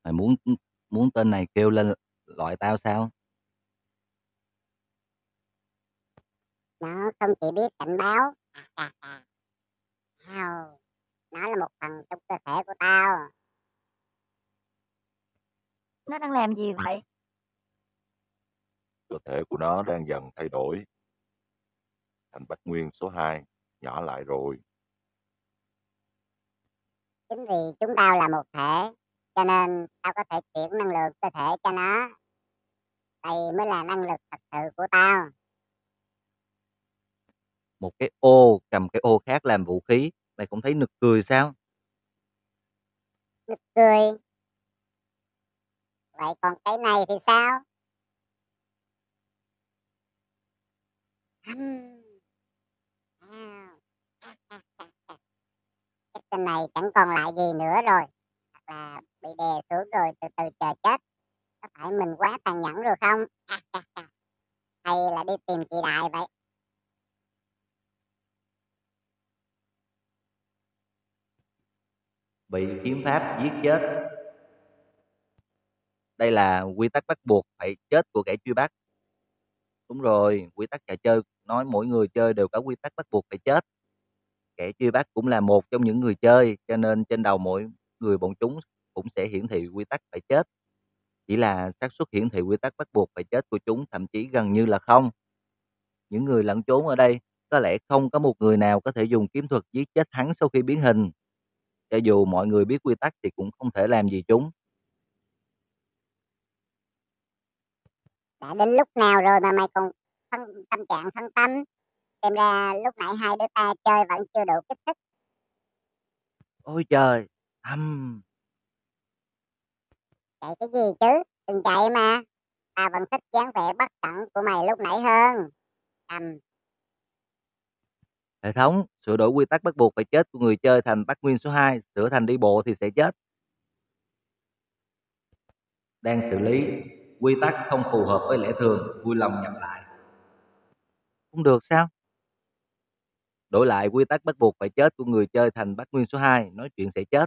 Mày muốn muốn tên này kêu lên loại tao sao? Nó không chỉ biết cảnh báo, hao, nó là một phần trong cơ thể của tao. Nó đang làm gì vậy? Cơ thể của nó đang dần thay đổi thành Bách Nguyên số 2, nhỏ lại rồi. Chính vì chúng tao là một thể, cho nên tao có thể chuyển năng lượng cơ thể cho nó. Đây mới là năng lực thật sự của tao. Một cái ô cầm cái ô khác làm vũ khí, mày cũng thấy nực cười sao? Nực cười. Vậy còn cái này thì sao? Hừm, hao. Cái tên này chẳng còn lại gì nữa rồi. Hoặc là bị đè xuống rồi từ từ chờ chết. Có phải mình quá tàn nhẫn rồi không? Hay là đi tìm chị Đại vậy? Bị kiếm pháp giết chết. Đây là quy tắc bắt buộc phải chết của kẻ truy bắt. Đúng rồi, quy tắc trò chơi nói mỗi người chơi đều có quy tắc bắt buộc phải chết. Kẻ truy bắt cũng là một trong những người chơi, cho nên trên đầu mỗi người bọn chúng cũng sẽ hiển thị quy tắc phải chết. Chỉ là xác suất hiển thị quy tắc bắt buộc phải chết của chúng thậm chí gần như là không. Những người lẫn trốn ở đây có lẽ không có một người nào có thể dùng kiếm thuật giết chết hắn sau khi biến hình. Cho dù mọi người biết quy tắc thì cũng không thể làm gì chúng. Đã đến lúc nào rồi mà mày còn tâm trạng phân tâm? Xem ra lúc nãy hai đứa ta chơi vẫn chưa đủ kích thích. Ôi trời, Chạy cái gì chứ? Đừng chạy mà. Ta vẫn thích dáng vẻ bất cẩn của mày lúc nãy hơn. Cầm. hệ thống sửa đổi quy tắc bắt buộc phải chết của người chơi thành bắt nguyên số 2 sửa thành đi bộ thì sẽ chết. Đang xử lý, quy tắc không phù hợp với lẽ thường, vui lòng nhập lại. Không được sao? Đổi lại quy tắc bắt buộc phải chết của người chơi thành bắt nguyên số 2 nói chuyện sẽ chết.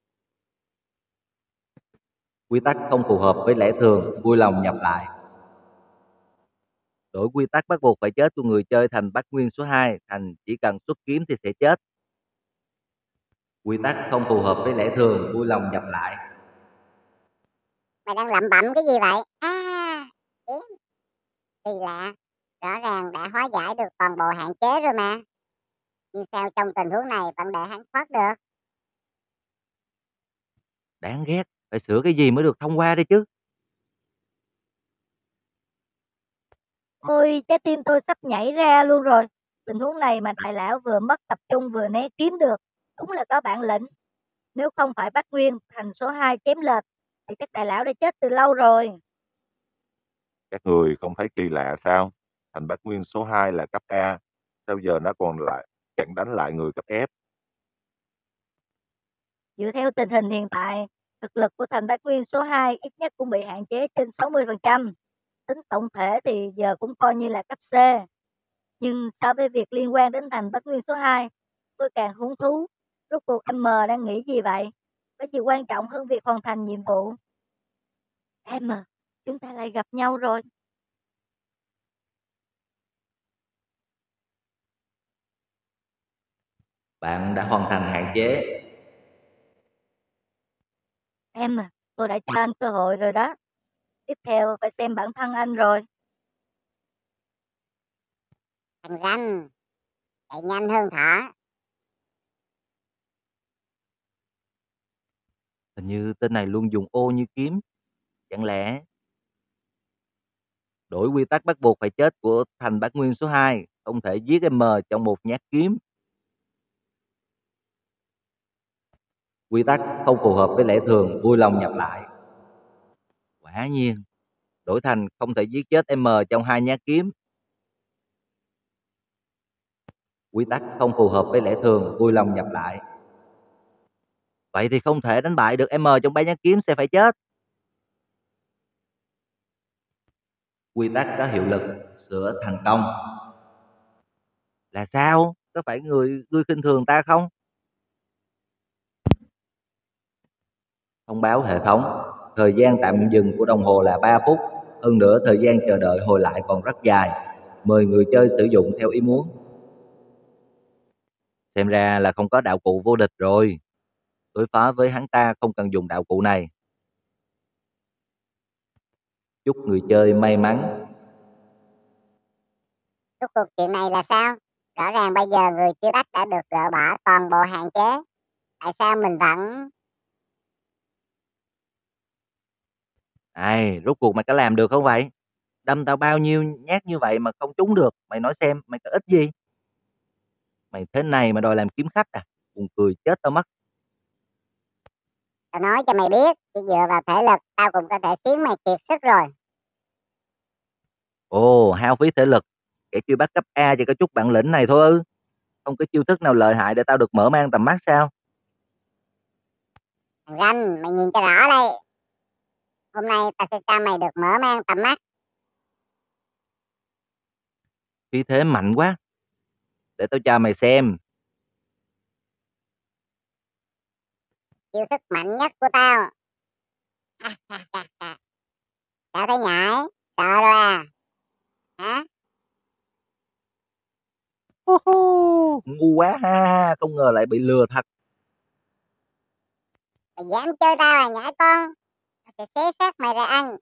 Quy tắc không phù hợp với lẽ thường, vui lòng nhập lại. Đổi quy tắc bắt buộc phải chết của người chơi thành bắt nguyên số 2 thành chỉ cần xuất kiếm thì sẽ chết. Quy tắc không phù hợp với lẽ thường, vui lòng nhập lại. Mày đang lẩm bẩm cái gì vậy? Kiếm. Kỳ lạ. Rõ ràng đã hóa giải được toàn bộ hạn chế rồi mà. Nhưng sao trong tình huống này vẫn để hắn thoát được? Đáng ghét, phải sửa cái gì mới được thông qua đây chứ? Ôi, trái tim tôi sắp nhảy ra luôn rồi. Tình huống này mà đại lão vừa mất tập trung vừa né kiếm được. Đúng là có bản lĩnh. Nếu không phải bắt Nguyên thành số 2 chém lệch, thì chắc đại lão đã chết từ lâu rồi. Các người không thấy kỳ lạ sao? Thành Bách Nguyên số 2 là cấp A, sao giờ nó còn lại chẳng đánh lại người cấp F? Dựa theo tình hình hiện tại, thực lực của thành Bách Nguyên số 2 ít nhất cũng bị hạn chế trên 60%. Tính tổng thể thì giờ cũng coi như là cấp C. Nhưng so với việc liên quan đến thành Bách Nguyên số 2, tôi càng hứng thú. Rốt cuộc M đang nghĩ gì vậy? Có gì quan trọng hơn việc hoàn thành nhiệm vụ? M, chúng ta lại gặp nhau rồi. Bạn đã hoàn thành hạn chế. M, tôi đã cho anh cơ hội rồi đó. Tiếp theo phải xem bản thân anh rồi. Thằng ranh. Chạy nhanh hơn thỏ. Hình như tên này luôn dùng ô như kiếm. Chẳng lẽ đổi quy tắc bắt buộc phải chết của thành bát nguyên số 2 không thể giết M trong một nhát kiếm. Quy tắc không phù hợp với lẽ thường, vui lòng nhập lại. Quả nhiên, đổi thành không thể giết chết M trong 2 nhát kiếm. Quy tắc không phù hợp với lẽ thường, vui lòng nhập lại. Vậy thì không thể đánh bại được M trong 3 nhát kiếm sẽ phải chết. Quy tắc có hiệu lực, sửa thành công. Là sao? Có phải ngươi khinh thường ta không? Thông báo hệ thống. Thời gian tạm dừng của đồng hồ là 3 phút, hơn nữa thời gian chờ đợi hồi lại còn rất dài. Mời người chơi sử dụng theo ý muốn. Xem ra là không có đạo cụ vô địch rồi. Đối phó với hắn ta không cần dùng đạo cụ này. Chúc người chơi may mắn. Rốt cuộc chuyện này là sao? Rõ ràng bây giờ người chưa bắt đã được gỡ bỏ toàn bộ hạn chế. Tại sao mình vẫn... Ai, rốt cuộc mày có làm được không vậy? Đâm tao bao nhiêu nhát như vậy mà không trúng được. Mày nói xem, mày có ích gì? Mày thế này mà đòi làm kiếm khách à? Buồn cười chết tao mất. Tao nói cho mày biết, chỉ dựa vào thể lực, tao cũng có thể khiến mày kiệt sức rồi. Ồ, hao phí thể lực. Kẻ truy bắt cấp A chỉ có chút bản lĩnh này thôi ư? Không có chiêu thức nào lợi hại để tao được mở mang tầm mắt sao? Thằng Ranh, mày nhìn cho rõ đây. Hôm nay tao sẽ cho mày được mở mang tầm mắt. Khí thế mạnh quá. Để tao cho mày xem. Chiêu thức mạnh nhất của tao. Tao thấy nhảy, sợ rồi à? Hả? Hú hú, ngu quá ha, không ngờ lại bị lừa thật. Mày dám chơi tao à nhãi con? Tao sẽ xé xác mày ra ăn.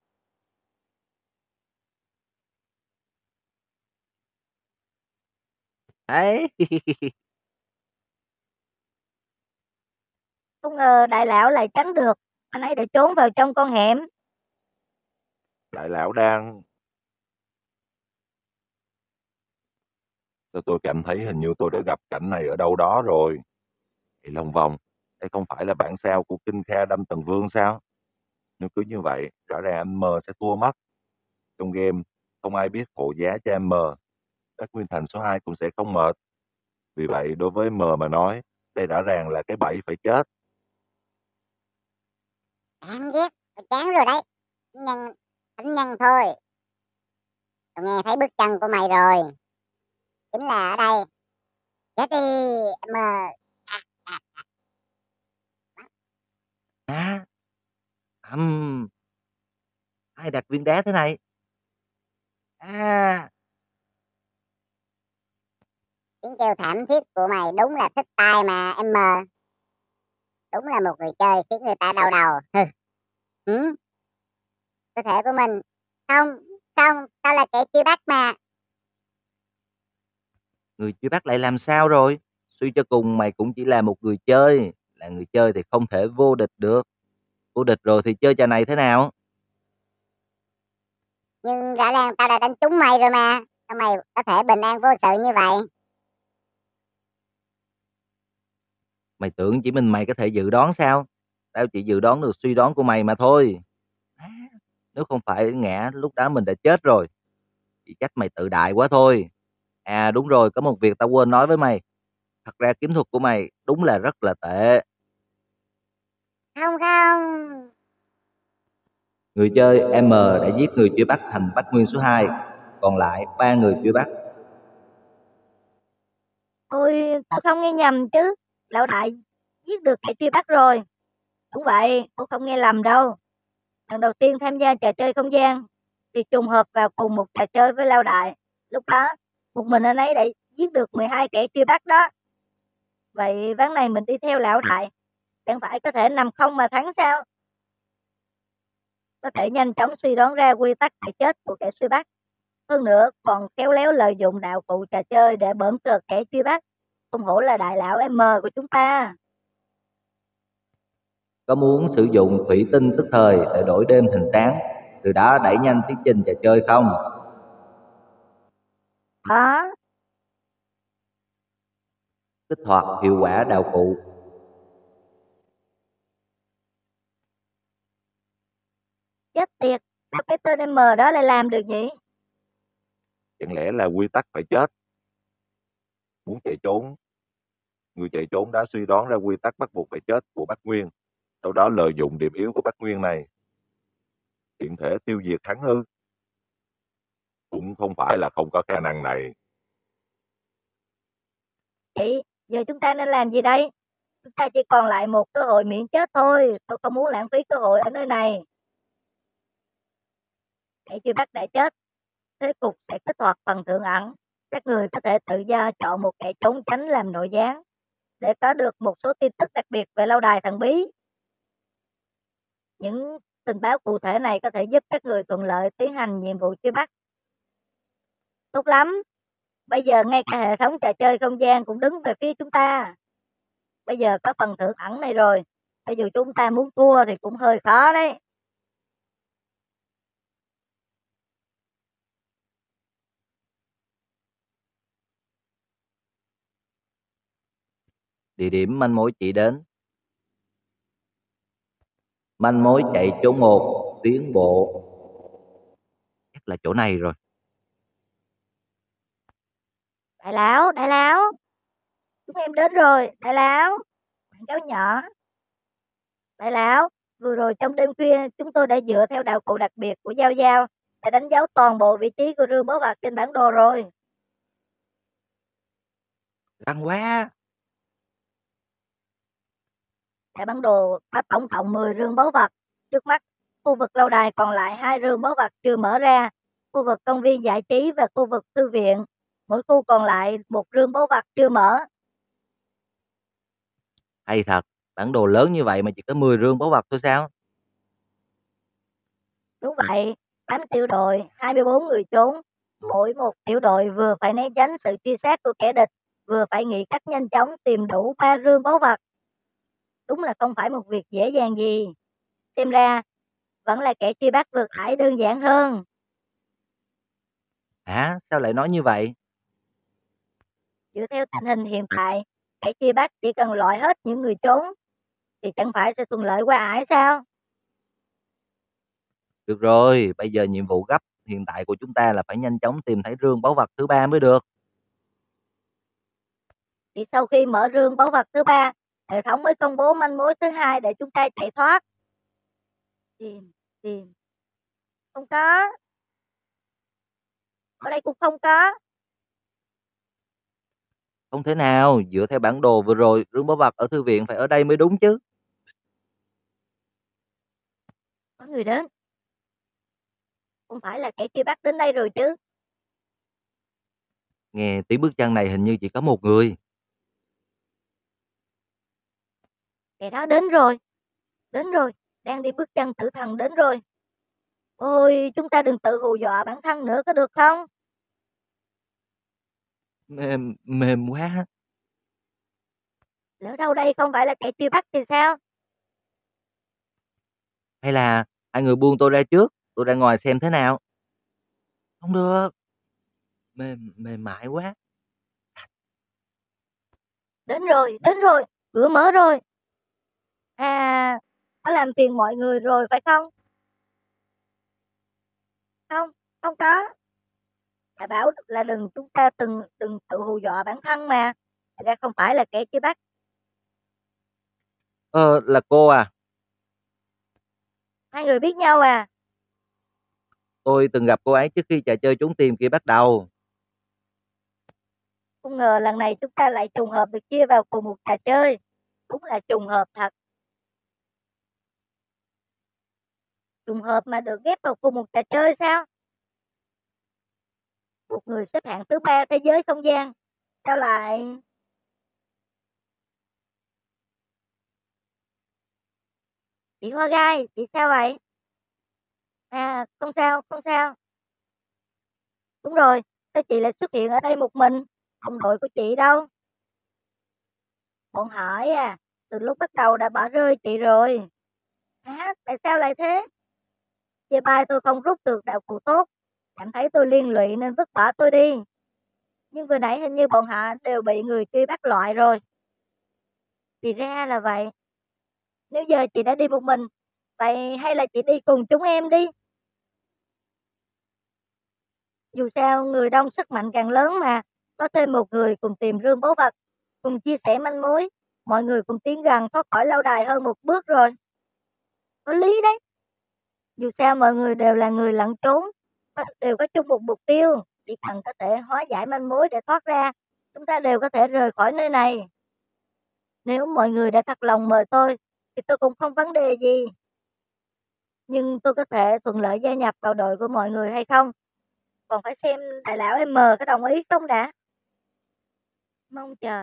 Đấy. Không ngờ đại lão lại tránh được, anh ấy đã trốn vào trong con hẻm. Đại lão đang... Sao tôi cảm thấy hình như tôi đã gặp cảnh này ở đâu đó rồi. Thì Long Vòng, đây không phải là bản sao của Kinh Kha Đâm Tần Vương sao? Nếu cứ như vậy, rõ ràng anh M sẽ thua mất. Trong game, không ai biết hộ giá cho em M. Các Nguyên Thành số 2 cũng sẽ không mệt. Vì vậy, đối với M mà nói, đây rõ ràng là cái bẫy phải chết. Đáng ghét, tao chán rồi đấy. Thánh nhân thôi. Tao nghe thấy bước chân của mày rồi. Chính là ở đây. Chết đi, em ơi. À, ai đặt viên đá thế này? À, Tiếng kêu thảm thiết của mày đúng là thích tai mà em mờ. Đúng là một người chơi khiến người ta đau đầu. Hừ. Ừ? Cơ thể của mình. Không, không, tao là kẻ truy bắt mà. người truy bắt lại làm sao rồi? Suy cho cùng mày cũng chỉ là một người chơi. Là người chơi thì không thể vô địch được. Vô địch rồi thì chơi trò này thế nào? Nhưng rõ ràng tao đã đánh trúng mày rồi mà. Sao mày có thể bình an vô sự như vậy? Mày tưởng chỉ mình mày có thể dự đoán sao? Tao chỉ dự đoán được suy đoán của mày mà thôi. À, nếu không phải ngã lúc đó mình đã chết rồi. Chỉ trách mày tự đại quá thôi. À đúng rồi, có một việc tao quên nói với mày. Thật ra kiếm thuật của mày đúng là rất là tệ. Không không. Người chơi M đã giết người truy bắt thành Bách Nguyên số 2, còn lại 3 người truy bắt. Tôi không nghe nhầm chứ. Lão đại giết được kẻ truy bắt rồi. Đúng vậy, tôi không nghe lầm đâu. Lần đầu tiên tham gia trò chơi không gian thì trùng hợp vào cùng một trò chơi với Lão đại. Lúc đó, một mình anh ấy đã giết được 12 kẻ truy bắt đó. Vậy ván này mình đi theo Lão đại, chẳng phải có thể nằm không mà thắng sao? Có thể nhanh chóng suy đoán ra quy tắc phải chết của kẻ truy bắt. Hơn nữa còn khéo léo lợi dụng đạo cụ trò chơi để bỡn cợt kẻ truy bắt. Không hổ là đại lão M của chúng ta. Có muốn sử dụng thủy tinh tức thời để đổi đêm thành sáng, từ đó đẩy nhanh tiến trình trò chơi không? Đó, Kích hoạt hiệu quả đạo cụ. chết tiệt, sao cái tên M đó lại làm được nhỉ? Chẳng lẽ là quy tắc phải chết? Muốn chạy trốn, người chạy trốn đã suy đoán ra quy tắc bắt buộc phải chết của Bách Nguyên, sau đó lợi dụng điểm yếu của Bách Nguyên này, tiện thể tiêu diệt hắn ư? Cũng không phải là không có khả năng này. Chị, giờ chúng ta nên làm gì đây? Chúng ta chỉ còn lại một cơ hội miễn chết thôi. Tôi không muốn lãng phí cơ hội ở nơi này. kẻ truy bắt đã chết, thế cục sẽ kích hoạt phần thượng ẩn. Các người có thể tự do chọn một kẻ trốn tránh làm nội gián để có được một số tin tức đặc biệt về lâu đài thần bí. Những tình báo cụ thể này có thể giúp các người thuận lợi tiến hành nhiệm vụ truy bắt. Tốt lắm, bây giờ ngay cả hệ thống trò chơi không gian cũng đứng về phía chúng ta. Bây giờ có phần thượng ẩn này rồi, cho dù chúng ta muốn thua thì cũng hơi khó đấy. Địa điểm manh mối chỉ đến. Manh mối chạy chỗ 1, tiến bộ. Chắc là chỗ này rồi. Đại lão, chúng em đến rồi, đại lão, bạn cáo nhỏ. Đại lão, vừa rồi trong đêm khuya chúng tôi đã dựa theo đạo cụ đặc biệt của Giao Giao để đánh dấu toàn bộ vị trí của rương báu vật trên bản đồ rồi. Căng quá. Tại bản đồ có tổng cộng 10 rương báu vật. Trước mắt, khu vực lâu đài còn lại 2 rương báu vật chưa mở ra, khu vực công viên giải trí và khu vực thư viện. Mỗi khu còn lại một rương báu vật chưa mở. Hay thật, bản đồ lớn như vậy mà chỉ có 10 rương báu vật thôi sao? Đúng vậy, 8 tiểu đội, 24 người trốn. Mỗi một tiểu đội vừa phải né tránh sự truy sát của kẻ địch, vừa phải nghĩ cách nhanh chóng tìm đủ 3 rương báu vật. Đúng là không phải một việc dễ dàng gì. Xem ra, vẫn là kẻ truy bắt vượt ải đơn giản hơn. Hả? Sao lại nói như vậy? Dựa theo tình hình hiện tại, kẻ truy bắt chỉ cần loại hết những người trốn, thì chẳng phải sẽ thuận lợi qua ải sao? Được rồi, bây giờ nhiệm vụ gấp hiện tại của chúng ta là phải nhanh chóng tìm thấy rương báu vật thứ 3 mới được. Thì sau khi mở rương báu vật thứ 3, hệ thống mới công bố manh mối thứ 2 để chúng ta chạy thoát. Tìm. Không có. Ở đây cũng không có. Không thể nào, dựa theo bản đồ vừa rồi, rương báu vật ở thư viện phải ở đây mới đúng chứ. Có người đến. Không phải là kẻ truy bắt đến đây rồi chứ? Nghe tiếng bước chân này hình như chỉ có một người. Kẻ đó đến rồi, đang đi bước chân tử thần đến rồi. Ôi, chúng ta đừng tự hù dọa bản thân nữa có được không? Mềm quá. Lỡ đâu đây không phải là kẻ truy bắt thì sao? Hay là hai người buông tôi ra trước, tôi ra ngoài xem thế nào. Không được. Mềm mại quá. Đến rồi, cửa mở rồi. À, có làm phiền mọi người rồi phải không? Không, không có. Đã bảo là chúng ta đừng tự hù dọa bản thân mà. Thật ra không phải là kẻ truy bắt. Là cô à? Hai người biết nhau à? Tôi từng gặp cô ấy trước khi trò chơi trốn tìm kia bắt đầu. Không ngờ lần này chúng ta lại trùng hợp được chia vào cùng một trò chơi. Đúng là trùng hợp thật. Trùng hợp mà được ghép vào cùng một trò chơi sao? Một người xếp hạng thứ 3 thế giới không gian. Sao lại... Chị Hoa Gai, chị sao vậy? À, không sao, không sao. Đúng rồi, sao chị lại xuất hiện ở đây một mình? Đồng đội của chị đâu? Bọn hỏi à, từ lúc bắt đầu đã bỏ rơi chị rồi. Hả, tại sao lại thế? Chia bài tôi không rút được đạo cụ tốt. Cảm thấy tôi liên lụy nên vứt bỏ tôi đi. Nhưng vừa nãy hình như bọn họ đều bị người truy bắt loại rồi. Thì ra là vậy. Nếu giờ chị đã đi một mình, vậy hay là chị đi cùng chúng em đi? Dù sao người đông sức mạnh càng lớn mà, có thêm một người cùng tìm rương báu vật, cùng chia sẻ manh mối, mọi người cùng tiến gần thoát khỏi lâu đài hơn một bước rồi. Có lý đấy. Dù sao mọi người đều là người lẩn trốn, đều có chung một mục tiêu, chỉ cần có thể hóa giải manh mối để thoát ra, chúng ta đều có thể rời khỏi nơi này. Nếu mọi người đã thật lòng mời tôi, thì tôi cũng không vấn đề gì. Nhưng tôi có thể thuận lợi gia nhập vào đội của mọi người hay không? Còn phải xem đại lão M có đồng ý không đã. Mong chờ.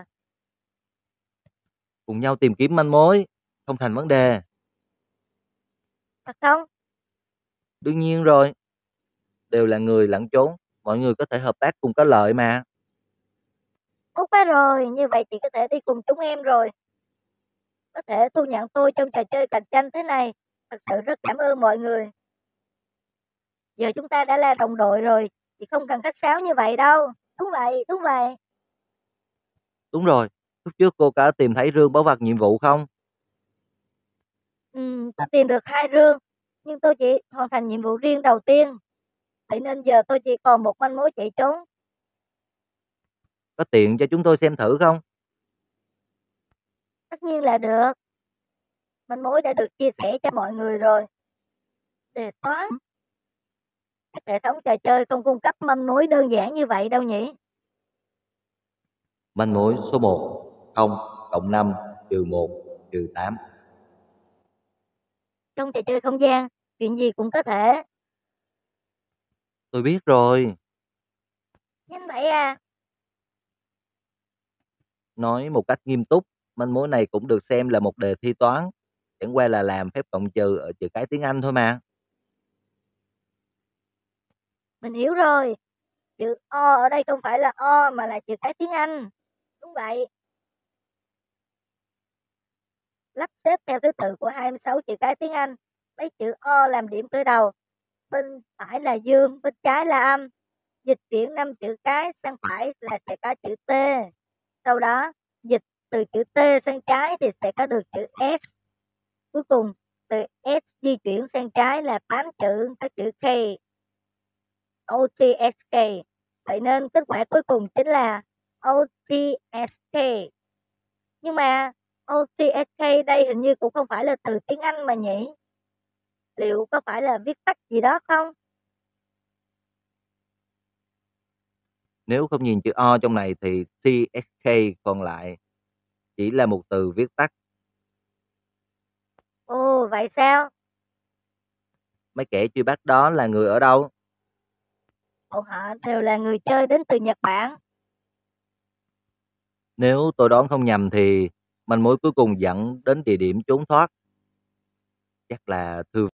Cùng nhau tìm kiếm manh mối, không thành vấn đề. Thật không? Đương nhiên rồi, đều là người lẫn trốn, mọi người có thể hợp tác cùng có lợi mà. Tốt quá rồi, như vậy chị có thể đi cùng chúng em rồi. Có thể thu nhận tôi trong trò chơi cạnh tranh thế này. Thật sự rất cảm ơn mọi người. Giờ chúng ta đã là đồng đội rồi, chị không cần khách sáo như vậy đâu. Đúng vậy, đúng vậy. Đúng rồi, lúc trước cô có tìm thấy rương báu vật nhiệm vụ không? Tôi tìm được 2 rương, nhưng tôi chỉ hoàn thành nhiệm vụ riêng đầu tiên. Vậy nên giờ tôi chỉ còn một manh mối chạy trốn. Có tiện cho chúng tôi xem thử không? Tất nhiên là được. Manh mối đã được chia sẻ cho mọi người rồi. Đề toán. Các hệ thống trò chơi không cung cấp manh mối đơn giản như vậy đâu nhỉ? Manh mối số 1, 0 cộng 5 trừ 1 trừ 8. Trong trò chơi không gian, chuyện gì cũng có thể. Tôi biết rồi, Nhanh vậy à? nói một cách nghiêm túc, manh mối này cũng được xem là một đề thi toán, chẳng qua là làm phép cộng trừ ở chữ cái tiếng Anh thôi mà. Mình hiểu rồi. Chữ O ở đây không phải là O mà là chữ cái tiếng Anh. Đúng vậy. Lắp xếp theo thứ tự của 26 chữ cái tiếng Anh. Lấy chữ O làm điểm khởi đầu. Bên phải là dương, bên trái là âm. Dịch chuyển 5 chữ cái sang phải là sẽ có chữ T. Sau đó, dịch từ chữ T sang trái thì sẽ có được chữ S. Cuối cùng, từ S di chuyển sang trái là 8 chữ, có chữ K. OTSK. Vậy nên kết quả cuối cùng chính là OTSK. Nhưng mà OTSK đây hình như cũng không phải là từ tiếng Anh mà nhỉ? Liệu có phải là viết tắt gì đó không? Nếu không nhìn chữ O trong này thì CSK còn lại chỉ là một từ viết tắt. Ồ, vậy sao? Mấy kẻ truy bắt đó là người ở đâu? Bọn họ đều là người chơi đến từ Nhật Bản. Nếu tôi đoán không nhầm thì manh mối cuối cùng dẫn đến địa điểm trốn thoát. Chắc là thư